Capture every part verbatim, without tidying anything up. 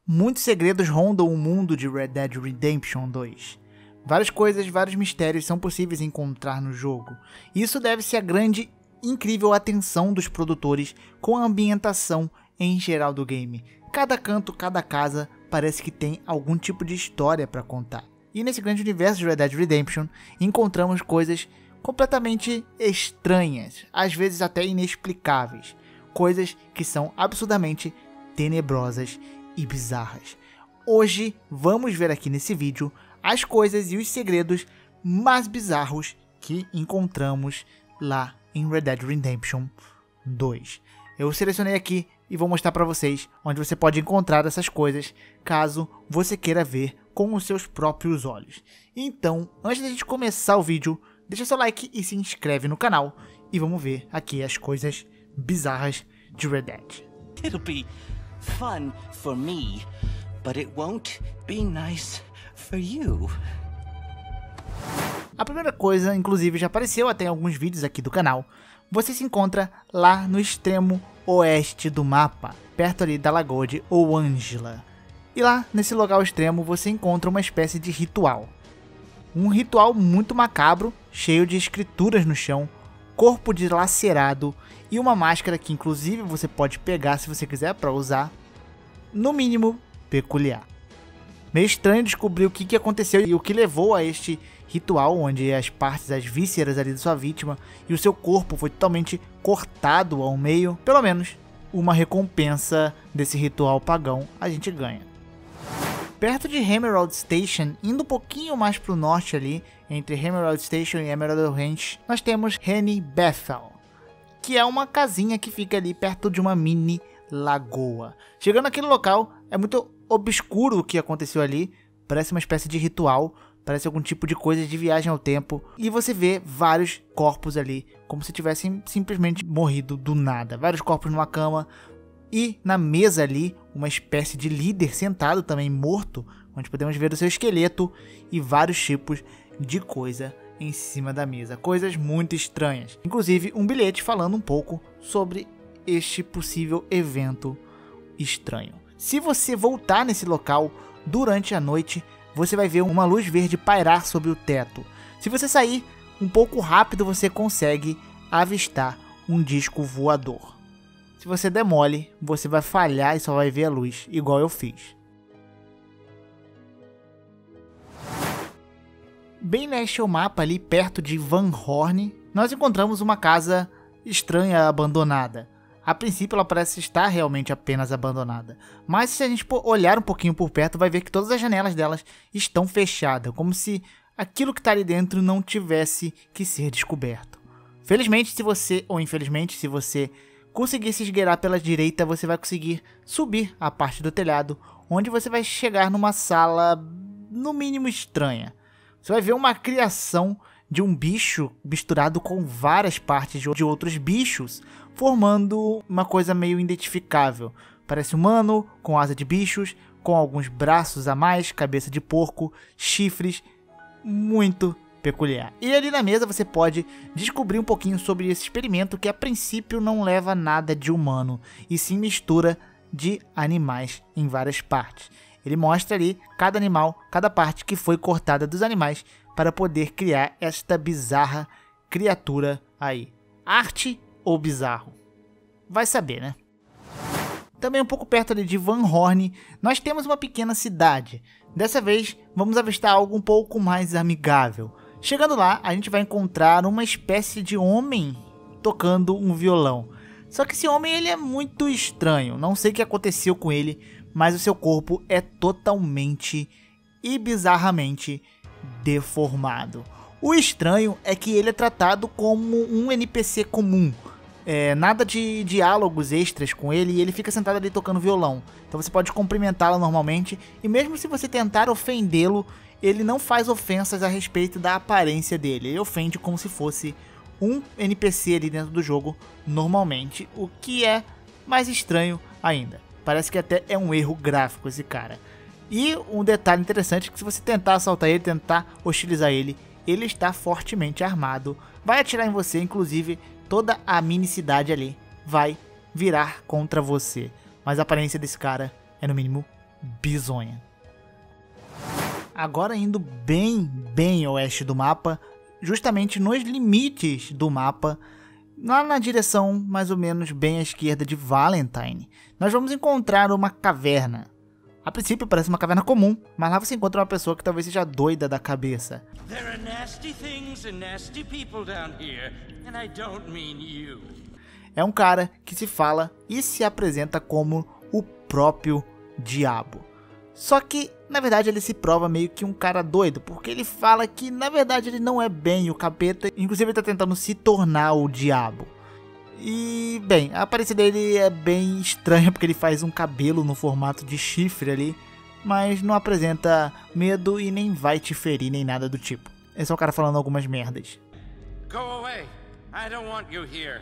Muitos segredos rondam o mundo de Red Dead Redemption dois. Várias coisas, vários mistérios são possíveis encontrar no jogo. Isso deve-se à grande e incrível atenção dos produtores com a ambientação em geral do game. Cada canto, cada casa parece que tem algum tipo de história para contar. E nesse grande universo de Red Dead Redemption encontramos coisas completamente estranhas, às vezes até inexplicáveis. Coisas que são absurdamente tenebrosas e bizarras. Hoje vamos ver aqui nesse vídeo as coisas e os segredos mais bizarros que encontramos lá em Red Dead Redemption dois. Eu selecionei aqui e vou mostrar para vocês onde você pode encontrar essas coisas, caso você queira ver com os seus próprios olhos. Então, antes da gente começar o vídeo, deixa seu like e se inscreve no canal e vamos ver aqui as coisas bizarras de Red Dead. It'll be fun for me, but it won't be nice for you. A primeira coisa, inclusive já apareceu até em alguns vídeos aqui do canal, você se encontra lá no extremo oeste do mapa, perto ali da Lagoa de Oangela. E lá, nesse local extremo, você encontra uma espécie de ritual. Um ritual muito macabro, cheio de escrituras no chão, corpo dilacerado e uma máscara que inclusive você pode pegar se você quiser para usar, no mínimo peculiar. Meio estranho descobrir o que, que aconteceu e o que levou a este ritual, onde as partes, as vísceras ali da sua vítima e o seu corpo foi totalmente cortado ao meio. Pelo menos uma recompensa desse ritual pagão a gente ganha. Perto de Emerald Station, indo um pouquinho mais para o norte ali, entre Emerald Station e Emerald Ranch, nós temos Henny Bethel, que é uma casinha que fica ali perto de uma mini lagoa. Chegando naquele local, é muito obscuro o que aconteceu ali, parece uma espécie de ritual, parece algum tipo de coisa de viagem ao tempo, e você vê vários corpos ali, como se tivessem simplesmente morrido do nada. Vários corpos numa cama, e na mesa ali, uma espécie de líder sentado também morto, onde podemos ver o seu esqueleto e vários tipos de coisa em cima da mesa. Coisas muito estranhas. Inclusive um bilhete falando um pouco sobre este possível evento estranho. Se você voltar nesse local durante a noite, você vai ver uma luz verde pairar sobre o teto. Se você sair um pouco rápido, você consegue avistar um disco voador. Se você der mole, você vai falhar e só vai ver a luz, igual eu fiz. Bem neste mapa ali, perto de Van Horn, nós encontramos uma casa estranha abandonada. A princípio ela parece estar realmente apenas abandonada, mas se a gente olhar um pouquinho por perto, vai ver que todas as janelas delas estão fechadas, como se aquilo que está ali dentro não tivesse que ser descoberto. Felizmente, se você, ou infelizmente, se você conseguir se esgueirar pela direita, você vai conseguir subir a parte do telhado, onde você vai chegar numa sala no mínimo estranha. Você vai ver uma criação de um bicho misturado com várias partes de outros bichos, formando uma coisa meio identificável. Parece humano, com asa de bichos, com alguns braços a mais, cabeça de porco, chifres, muito peculiar. E ali na mesa você pode descobrir um pouquinho sobre esse experimento que a princípio não leva nada de humano, e sim mistura de animais em várias partes. Ele mostra ali cada animal, cada parte que foi cortada dos animais para poder criar esta bizarra criatura aí. Arte ou bizarro? Vai saber, né? Também um pouco perto ali de Van Horn, nós temos uma pequena cidade. Dessa vez, vamos avistar algo um pouco mais amigável. Chegando lá, a gente vai encontrar uma espécie de homem tocando um violão. Só que esse homem ele é muito estranho, não sei o que aconteceu com ele, mas o seu corpo é totalmente e bizarramente deformado. O estranho é que ele é tratado como um N P C comum, é, nada de diálogos extras com ele, e ele fica sentado ali tocando violão. Então você pode cumprimentá-lo normalmente, e mesmo se você tentar ofendê-lo, ele não faz ofensas a respeito da aparência dele. Ele ofende como se fosse um N P C ali dentro do jogo normalmente, o que é mais estranho ainda. Parece que até é um erro gráfico esse cara. E um detalhe interessante é que se você tentar assaltar ele, tentar hostilizar ele, ele está fortemente armado, vai atirar em você, inclusive toda a mini cidade ali vai virar contra você. Mas a aparência desse cara é no mínimo bizonha. Agora indo bem, bem a oeste do mapa, justamente nos limites do mapa, lá na direção mais ou menos bem à esquerda de Valentine, nós vamos encontrar uma caverna. A princípio parece uma caverna comum, mas lá você encontra uma pessoa que talvez seja doida da cabeça. There are nasty things and nasty people down here, and I don't mean you. É um cara que se fala e se apresenta como o próprio diabo. Só que, na verdade, ele se prova meio que um cara doido, porque ele fala que, na verdade, ele não é bem o capeta, inclusive ele tá tentando se tornar o diabo. E, bem, a aparência dele é bem estranha, porque ele faz um cabelo no formato de chifre ali, mas não apresenta medo e nem vai te ferir, nem nada do tipo. Esse é o cara falando algumas merdas. Go away. I don't want you here.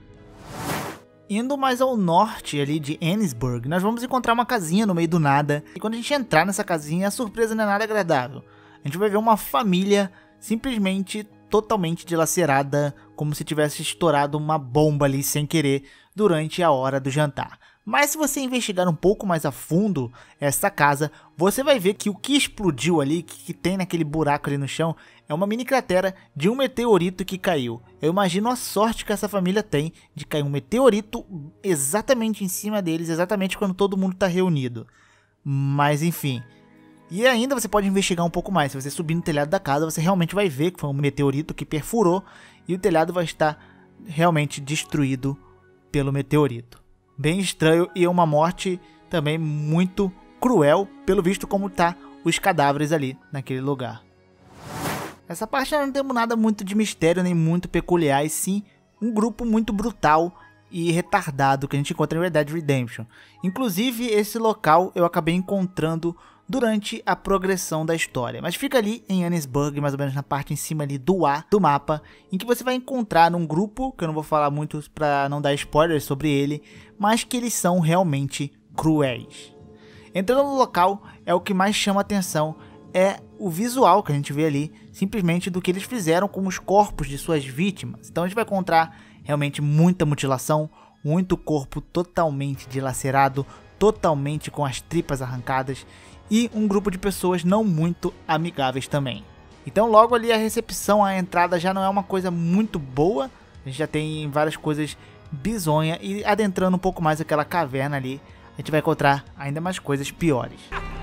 Indo mais ao norte ali de Annesburg, nós vamos encontrar uma casinha no meio do nada. E quando a gente entrar nessa casinha, a surpresa não é nada agradável. A gente vai ver uma família simplesmente totalmente dilacerada, como se tivesse estourado uma bomba ali sem querer durante a hora do jantar. Mas se você investigar um pouco mais a fundo essa casa, você vai ver que o que explodiu ali, que, que tem naquele buraco ali no chão, é uma mini cratera de um meteorito que caiu. Eu imagino a sorte que essa família tem de cair um meteorito exatamente em cima deles, exatamente quando todo mundo está reunido. Mas enfim. E ainda você pode investigar um pouco mais. Se você subir no telhado da casa, você realmente vai ver que foi um meteorito que perfurou e o telhado vai estar realmente destruído pelo meteorito. Bem estranho e uma morte também muito cruel, pelo visto como tá os cadáveres ali naquele lugar. Essa parte não temos nada muito de mistério nem muito peculiar, e sim um grupo muito brutal e retardado que a gente encontra em Red Dead Redemption. Inclusive esse local eu acabei encontrando durante a progressão da história, mas fica ali em Annesburg, mais ou menos na parte em cima ali do A do mapa, em que você vai encontrar um grupo, que eu não vou falar muito para não dar spoilers sobre ele, mas que eles são realmente cruéis. Entrando no local, é o que mais chama atenção, é o visual que a gente vê ali, simplesmente do que eles fizeram com os corpos de suas vítimas. Então a gente vai encontrar realmente muita mutilação, muito corpo totalmente dilacerado, totalmente com as tripas arrancadas, e um grupo de pessoas não muito amigáveis também. Então logo ali a recepção, a entrada já não é uma coisa muito boa, a gente já tem várias coisas bizonhas, e adentrando um pouco mais aquela caverna ali, a gente vai encontrar ainda mais coisas piores.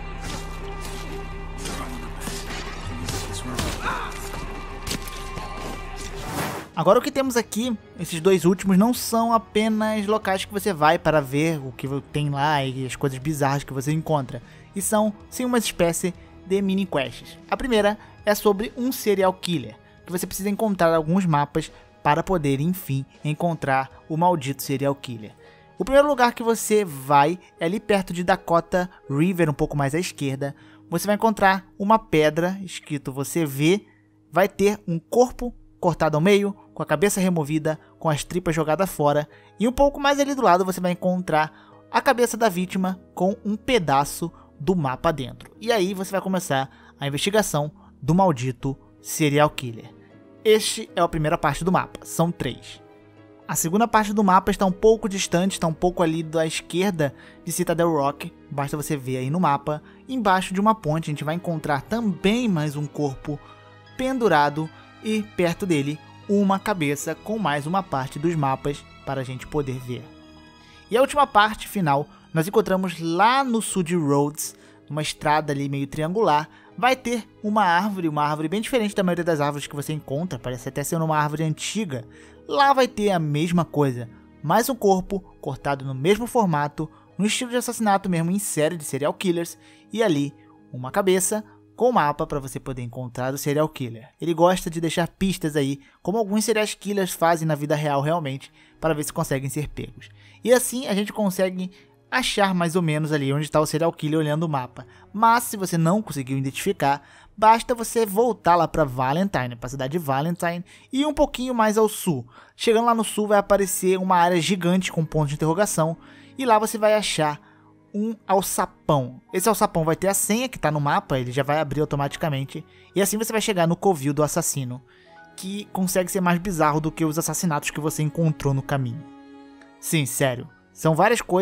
Agora o que temos aqui, esses dois últimos, não são apenas locais que você vai para ver o que tem lá e as coisas bizarras que você encontra. E são, sim, uma espécie de mini quests. A primeira é sobre um serial killer, que você precisa encontrar alguns mapas para poder, enfim, encontrar o maldito serial killer. O primeiro lugar que você vai é ali perto de Dakota River, um pouco mais à esquerda. Você vai encontrar uma pedra, escrito você vê, vai ter um corpo cortado ao meio, com a cabeça removida, com as tripas jogadas fora, e um pouco mais ali do lado você vai encontrar a cabeça da vítima com um pedaço do mapa dentro. E aí você vai começar a investigação do maldito serial killer. Este é a primeira parte do mapa, são três. A segunda parte do mapa está um pouco distante, está um pouco ali da esquerda de Citadel Rock, basta você ver aí no mapa. Embaixo de uma ponte a gente vai encontrar também mais um corpo pendurado e perto dele uma cabeça com mais uma parte dos mapas para a gente poder ver. E a última parte final nós encontramos lá no sul de Rhodes, numa estrada ali meio triangular, vai ter uma árvore, uma árvore bem diferente da maioria das árvores que você encontra, parece até ser uma árvore antiga. Lá vai ter a mesma coisa, mais um corpo cortado no mesmo formato, no estilo de assassinato mesmo em série de serial killers, e ali uma cabeça com mapa para você poder encontrar o serial killer. Ele gosta de deixar pistas aí, como alguns serial killers fazem na vida real realmente, para ver se conseguem ser pegos. E assim a gente consegue achar mais ou menos ali onde está o serial killer olhando o mapa. Mas se você não conseguiu identificar, basta você voltar lá para Valentine, para a cidade de Valentine, e ir um pouquinho mais ao sul. Chegando lá no sul vai aparecer uma área gigante com ponto de interrogação, e lá você vai achar um alçapão. Esse alçapão vai ter a senha que está no mapa, ele já vai abrir automaticamente, e assim você vai chegar no covil do assassino, que consegue ser mais bizarro do que os assassinatos que você encontrou no caminho. Sim, sério, são várias coisas,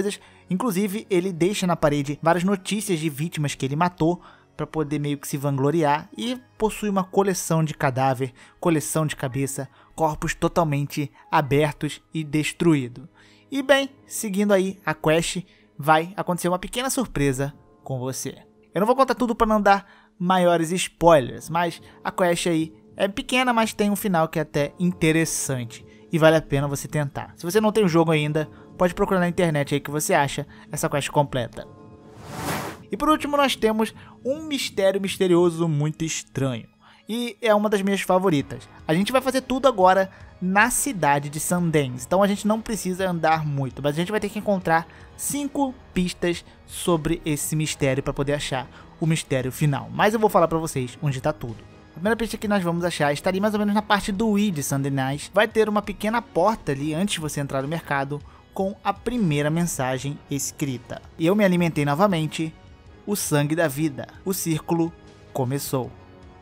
Inclusive, ele deixa na parede várias notícias de vítimas que ele matou para poder meio que se vangloriar, e possui uma coleção de cadáver, coleção de cabeça, corpos totalmente abertos e destruídos. E bem, seguindo aí a quest, vai acontecer uma pequena surpresa com você. Eu não vou contar tudo para não dar maiores spoilers, mas a quest aí é pequena, mas tem um final que é até interessante e vale a pena você tentar. Se você não tem o jogo ainda, pode procurar na internet aí que você acha essa quest completa. E por último nós temos um mistério misterioso muito estranho, e é uma das minhas favoritas. A gente vai fazer tudo agora na cidade de Sundance, então a gente não precisa andar muito, mas a gente vai ter que encontrar cinco pistas sobre esse mistério para poder achar o mistério final. Mas eu vou falar para vocês onde está tudo. A primeira pista que nós vamos achar está ali mais ou menos na parte do I de Sundance. Vai ter uma pequena porta ali antes de você entrar no mercado com a primeira mensagem escrita: e eu me alimentei novamente, o sangue da vida, o círculo começou.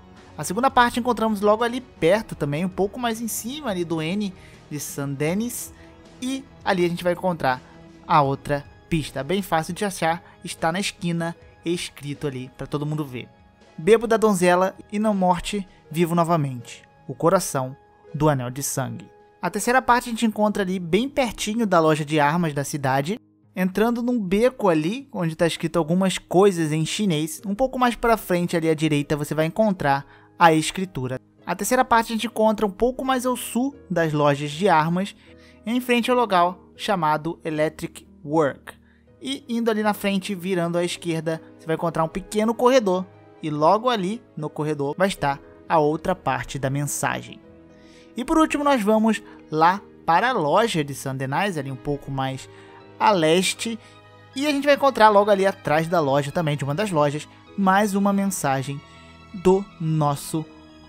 A segunda parte encontramos logo ali perto também, um pouco mais em cima ali do N de Sundance, e ali a gente vai encontrar a outra pista, bem fácil de achar, está na esquina, escrito ali para todo mundo ver: bebo da donzela e na morte vivo novamente, o coração do anel de sangue. A terceira parte a gente encontra ali bem pertinho da loja de armas da cidade, entrando num beco ali, onde está escrito algumas coisas em chinês. Um pouco mais para frente ali à direita você vai encontrar a escritura. A terceira parte a gente encontra um pouco mais ao sul das lojas de armas, em frente ao local chamado Electric Work. E indo ali na frente, virando à esquerda, você vai encontrar um pequeno corredor, e logo ali no corredor vai estar a outra parte da mensagem. E por último nós vamos lá para a loja de Sundance, ali um pouco mais a leste, e a gente vai encontrar logo ali atrás da loja também, de uma das lojas, mais uma mensagem do nosso,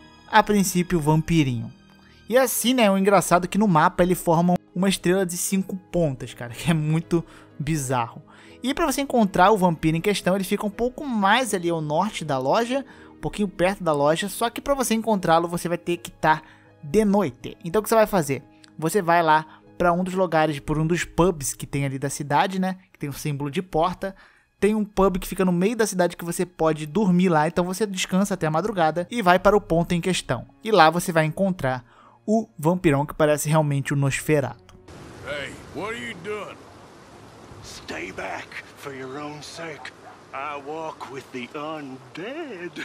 a princípio, vampirinho. E assim, né, o engraçado é que no mapa ele forma uma estrela de cinco pontas, cara, que é muito bizarro. E para você encontrar o vampiro em questão, ele fica um pouco mais ali ao norte da loja, um pouquinho perto da loja, só que para você encontrá-lo você vai ter que estar de noite. Então o que você vai fazer? Você vai lá para um dos lugares, por um dos pubs que tem ali da cidade, né, que tem o símbolo de porta. Tem um pub que fica no meio da cidade que você pode dormir lá, então você descansa até a madrugada e vai para o ponto em questão. E lá você vai encontrar o vampirão que parece realmente o Nosferatu. Hey, what are you doing? Stay back for your own sake. I walk with the undead.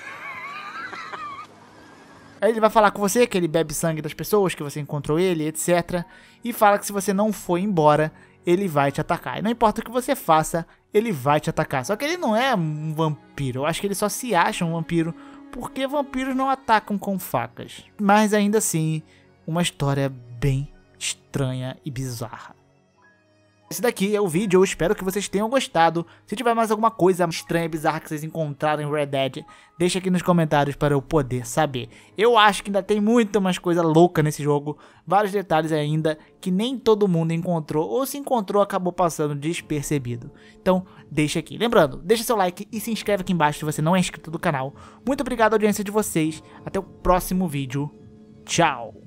Aí ele vai falar com você que ele bebe sangue das pessoas, que você encontrou ele, etcétera. E fala que se você não for embora, ele vai te atacar. E não importa o que você faça, ele vai te atacar. Só que ele não é um vampiro. Eu acho que ele só se acha um vampiro, porque vampiros não atacam com facas. Mas ainda assim, uma história bem estranha e bizarra. Esse daqui é o vídeo, eu espero que vocês tenham gostado. Se tiver mais alguma coisa estranha e bizarra que vocês encontraram em Red Dead, deixa aqui nos comentários para eu poder saber. Eu acho que ainda tem muita mais coisa louca nesse jogo, vários detalhes ainda que nem todo mundo encontrou, ou se encontrou acabou passando despercebido. Então deixa aqui, lembrando, deixa seu like e se inscreve aqui embaixo se você não é inscrito do canal. Muito obrigado à audiência de vocês, até o próximo vídeo, tchau!